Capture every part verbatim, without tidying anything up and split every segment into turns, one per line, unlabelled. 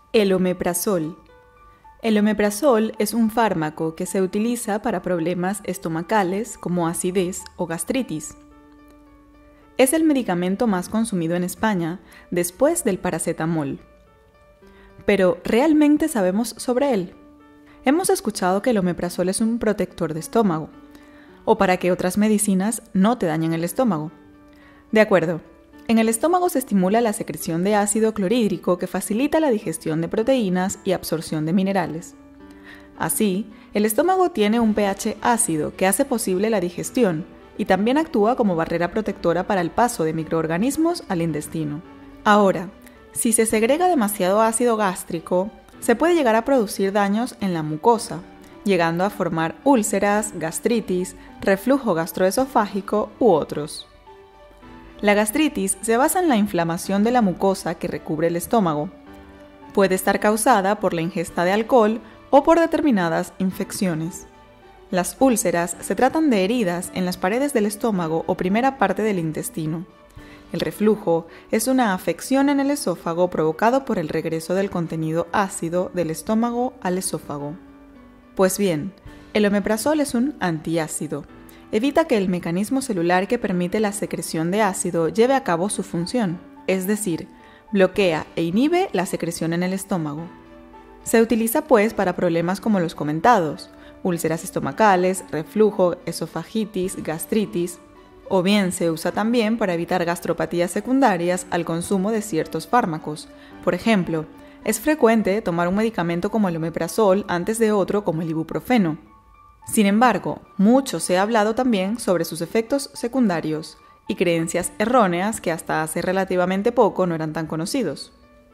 El omeprazol. El omeprazol es un fármaco que se utiliza para problemas estomacales como acidez o gastritis. Es el medicamento más consumido en España después del paracetamol. Pero, ¿realmente sabemos sobre él? Hemos escuchado que el omeprazol es un protector de estómago, o para que otras medicinas no te dañen el estómago. De acuerdo. En el estómago se estimula la secreción de ácido clorhídrico que facilita la digestión de proteínas y absorción de minerales. Así, el estómago tiene un pH ácido que hace posible la digestión y también actúa como barrera protectora para el paso de microorganismos al intestino. Ahora, si se segrega demasiado ácido gástrico, se puede llegar a producir daños en la mucosa, llegando a formar úlceras, gastritis, reflujo gastroesofágico u otros. La gastritis se basa en la inflamación de la mucosa que recubre el estómago. Puede estar causada por la ingesta de alcohol o por determinadas infecciones. Las úlceras se tratan de heridas en las paredes del estómago o primera parte del intestino. El reflujo es una afección en el esófago provocado por el regreso del contenido ácido del estómago al esófago. Pues bien, el omeprazol es un antiácido. Evita que el mecanismo celular que permite la secreción de ácido lleve a cabo su función, es decir, bloquea e inhibe la secreción en el estómago. Se utiliza pues para problemas como los comentados, úlceras estomacales, reflujo, esofagitis, gastritis, o bien se usa también para evitar gastropatías secundarias al consumo de ciertos fármacos. Por ejemplo, es frecuente tomar un medicamento como el omeprazol antes de otro como el ibuprofeno. Sin embargo, mucho se ha hablado también sobre sus efectos secundarios y creencias erróneas que hasta hace relativamente poco no eran tan conocidos.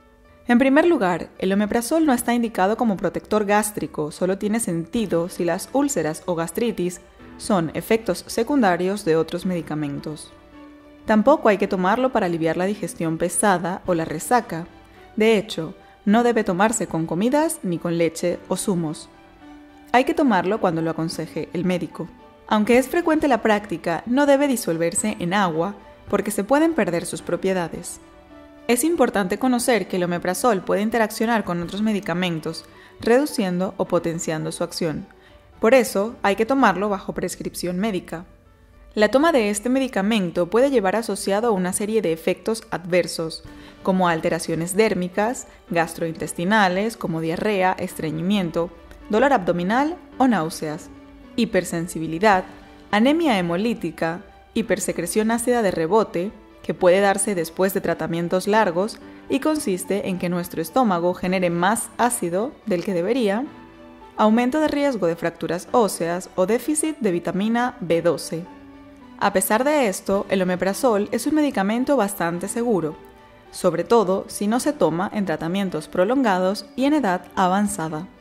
En primer lugar, el omeprazol no está indicado como protector gástrico, solo tiene sentido si las úlceras o gastritis son efectos secundarios de otros medicamentos. Tampoco hay que tomarlo para aliviar la digestión pesada o la resaca. De hecho, no debe tomarse con comidas ni con leche o zumos. Hay que tomarlo cuando lo aconseje el médico. Aunque es frecuente la práctica, no debe disolverse en agua porque se pueden perder sus propiedades. Es importante conocer que el omeprazol puede interaccionar con otros medicamentos, reduciendo o potenciando su acción. Por eso, hay que tomarlo bajo prescripción médica. La toma de este medicamento puede llevar asociado a una serie de efectos adversos, como alteraciones dérmicas, gastrointestinales, como diarrea, estreñimiento, dolor abdominal o náuseas, hipersensibilidad, anemia hemolítica, hipersecreción ácida de rebote, que puede darse después de tratamientos largos y consiste en que nuestro estómago genere más ácido del que debería, aumento de riesgo de fracturas óseas o déficit de vitamina B doce. A pesar de esto, el omeprazol es un medicamento bastante seguro, sobre todo si no se toma en tratamientos prolongados y en edad avanzada.